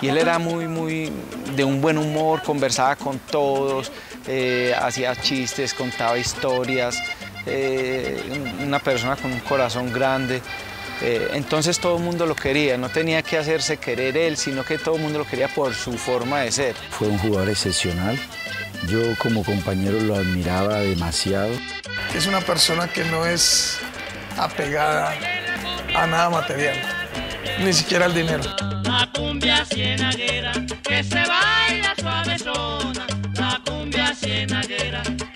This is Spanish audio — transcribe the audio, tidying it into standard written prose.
él era muy de un buen humor, conversaba con todos, hacía chistes, contaba historias, una persona con un corazón grande. Entonces todo el mundo lo quería, no tenía que hacerse querer él, sino que todo el mundo lo quería por su forma de ser. Fue un jugador excepcional, yo como compañero lo admiraba demasiado. Es una persona que no es apegada a nada material, ni siquiera al dinero. La cumbia cienaguera, que se baila suavezona, la cumbia cienaguera.